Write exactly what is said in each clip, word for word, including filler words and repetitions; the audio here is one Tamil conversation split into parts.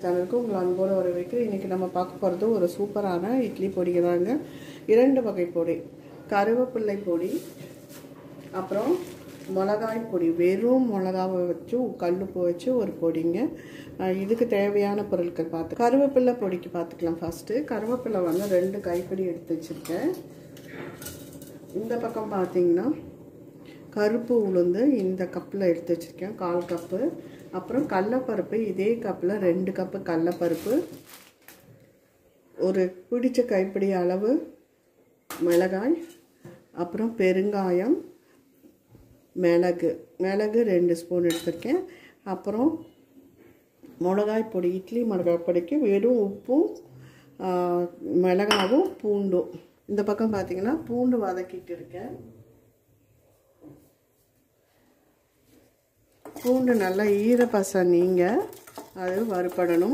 சேனலுக்கு உங்களை அன்போடு வரவேற்கிறேன். இன்றைக்கி நம்ம பார்க்க போகிறது ஒரு சூப்பரான இட்லி பொடிங்க தாங்க. இரண்டு வகை பொடி, கருவேப்பிள்ளை பொடி, அப்புறம் மிளகாய் பொடி. வெறும் மிளகாவை வச்சு கல்லுப்பு வச்சு ஒரு பொடிங்க. இதுக்கு தேவையான பொருட்கள் பார்த்து கருவேப்பிள்ளை பொடிக்கு பார்த்துக்கலாம். ஃபஸ்ட்டு கருவேப்பிள்ளை வந்து ரெண்டு கைப்பிடி எடுத்து வச்சுருக்கேன். இந்த பக்கம் பார்த்திங்கன்னா கருப்பு உளுந்து இந்த கப்பில் எடுத்து வச்சுருக்கேன், கால் கப்பு. அப்புறம் கடலைப்பருப்பு இதே கப்பில் ரெண்டு கப்பு கடலைப்பருப்பு, ஒரு பிடிச்ச கைப்பிடி அளவு மிளகாய், அப்புறம் பெருங்காயம், மிளகு மிளகு ரெண்டு ஸ்பூன் எடுத்திருக்கேன். அப்புறம் மிளகாய் பொடி, இட்லி மிளகாய் பொடிக்கு வெறும் உப்பும் மிளகாவும் பூண்டும். இந்த பக்கம் பார்த்திங்கன்னா பூண்டு வதக்கிட்டு இருக்கேன். பூண்டு நல்லா ஈரப்பசை நீங்க அது வறுபடணும்.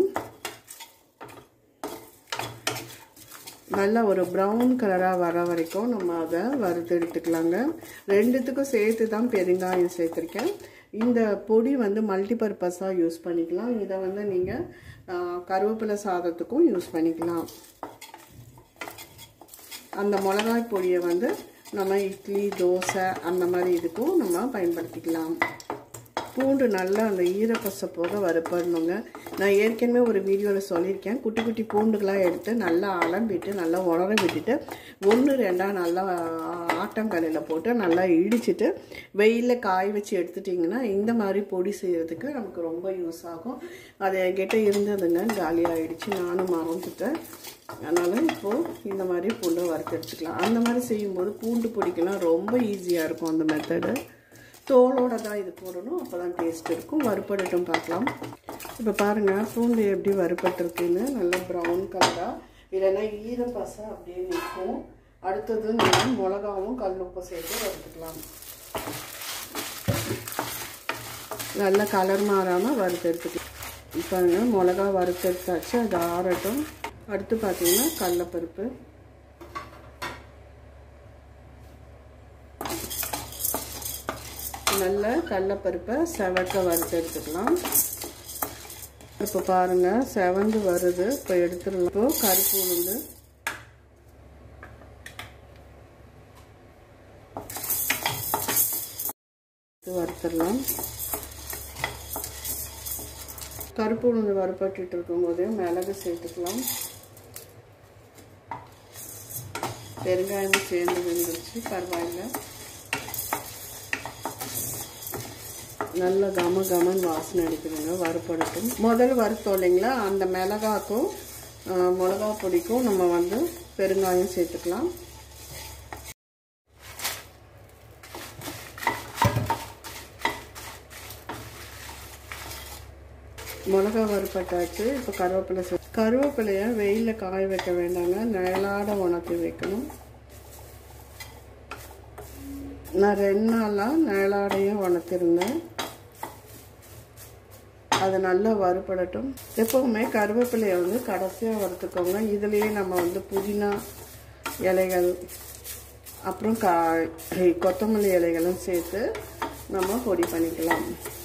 நல்லா ஒரு ப்ரௌன் கலராக வர வரைக்கும் நம்ம அதை வறுத்து எடுத்துக்கலாங்க. ரெண்டுத்துக்கும் சேர்த்து தான் பெருங்காயம் சேர்த்துருக்கேன். இந்த பொடி வந்து மல்டிபர்பஸாக யூஸ் பண்ணிக்கலாம். இதை வந்து நீங்கள் கருவேப்பிலை சாதத்துக்கும் யூஸ் பண்ணிக்கலாம். அந்த மிளகாய் பொடியை வந்து நம்ம இட்லி, தோசை அந்த மாதிரி இதுக்கும் நம்ம பயன்படுத்திக்கலாம். பூண்டு நல்லா அந்த ஈரப்பசை போக வறுப்படணுங்க. நான் ஏற்கனவே ஒரு வீடியோவில் சொல்லியிருக்கேன். குட்டி குட்டி பூண்டுகளாக எடுத்து நல்லா அலம்பிட்டு நல்லா உணர விட்டுட்டு ஒன்று ரெண்டாக நல்லா ஆட்டங்கல்லில் போட்டு நல்லா இடிச்சிட்டு வெயிலில் காய வச்சு எடுத்துட்டிங்கன்னா இந்த மாதிரி பொடி செய்கிறதுக்கு நமக்கு ரொம்ப யூஸ் ஆகும். அது என்கிட்ட இருந்ததுங்க, காலியாகிடுச்சு, நானும் மறந்துட்டேன். அதனால் இப்போது இந்த மாதிரி பூண்டை வறுத்து எடுத்துக்கலாம். அந்த மாதிரி செய்யும்போது பூண்டு பொடிக்கெல்லாம் ரொம்ப ஈஸியாக இருக்கும் அந்த மெத்தடு. தோலோடு தான் இது போடணும், அப்போ தான் டேஸ்ட் இருக்கும். வறுப்படட்டும் பார்க்கலாம். இப்போ பாருங்கள் பூண்டு எப்படி வறுப்பட்டுருக்குன்னு, நல்லா ப்ரௌன் கலராக, இல்லைன்னா ஈரப்பசை அப்படியே நிற்கும். அடுத்தது நீங்கள் மிளகாவும் கல்லுப்பு சேர்த்து வறுத்துக்கலாம். நல்லா கலர் மாறாமல் வறுத்து எடுத்துக்கலாம். இப்போ மிளகா வறுத்து எடுத்தாச்சு, அது ஆறட்டும். அடுத்து பார்த்தீங்கன்னா கடலைப்பருப்பு, நல்ல கடலைப்பருப்பை செவக்க வறுத்து எடுத்துக்கலாம். இப்போ பாருங்கள் செவந்து வருது. இப்போ எடுத்துடலாம். இப்போ கருப்பு உளுந்து, வறுத்துடலாம். கருப்பு உளுந்து வறுப்பட்டு இருக்கும் போதே மிளகு சேர்த்துக்கலாம். பெருங்காயமும் சேர்ந்து வெந்துருச்சு, பரவாயில்ல. நல்ல கம கமன் வாசனை அடிக்குதுங்க. வறுப்படட்டும். முதல் வறுத்தோம் இல்லைங்களா, அந்த மிளகாக்கும் மிளகா பொடிக்கும் நம்ம வந்து பெருங்காயம் சேர்த்துக்கலாம். மிளகா வறுப்பட்டாச்சு. இப்போ கருவேப்பிலை சே கருவேப்பிலையை வெயிலில் காய வைக்க வேண்டாங்க, நிழலாட உணர்த்தி வைக்கணும். நான் ரெண்டு நாளாக நிழலாடையும் உணர்த்திருந்தேன். அதை நல்லா வறுப்படட்டும். எப்போவுமே கருவேப்பிலையை வந்து கடைசியாக வறுத்துக்கோங்க. இதுலேயே நம்ம வந்து புதினா இலைகள், அப்புறம் கா கொத்தமல்லி இலைகளும் சேர்த்து நம்ம பொடி பண்ணிக்கலாம்.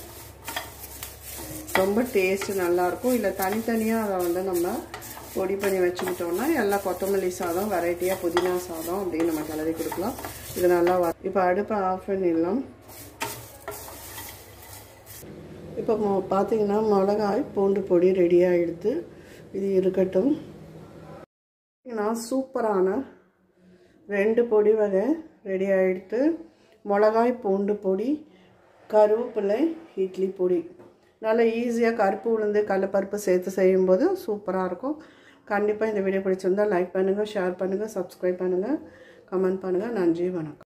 ரொம்ப டேஸ்ட்டு நல்லாயிருக்கும். இல்லை தனித்தனியாக அதை வந்து நம்ம பொடி பண்ணி வச்சுக்கிட்டோம்னா எல்லா கொத்தமல்லி சாதம், வெரைட்டியாக புதினா சாதம் அப்படின்னு நம்ம கிளறி கொடுக்கலாம். இது நல்லா வ இப்போ அடுப்பை ஆஃப் பண்ணிடலாம். இப்போ பார்த்தீங்கன்னா மிளகாய் பூண்டு பொடி ரெடி ஆகிடுது. இது இருக்கட்டும். நான் சூப்பரான ரெண்டு பொடி வகை ரெடி ஆகிடுது. மிளகாய் பூண்டு பொடி, கருவேப்பிலை இட்லி பொடி. நல்லா ஈஸியாக கருப்பு உளுந்து கடலைப்பருப்பு சேர்த்து செய்யும்போது சூப்பராக இருக்கும். கண்டிப்பாக இந்த வீடியோ பிடிச்சிருந்தால் லைக் பண்ணுங்கள், ஷேர் பண்ணுங்கள், சப்ஸ்கிரைப் பண்ணுங்கள், கமெண்ட் பண்ணுங்கள். நன்றி, வணக்கம்.